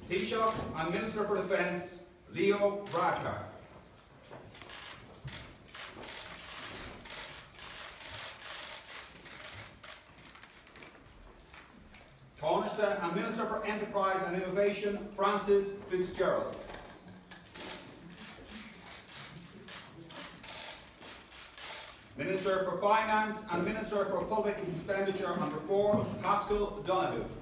Taoiseach and Minister for Defence, Leo Varadkar. Taoiseach and Minister for Enterprise and Innovation, Francis Fitzgerald. Minister for Finance and Minister for Public Expenditure and Reform, Pascal Donoghue.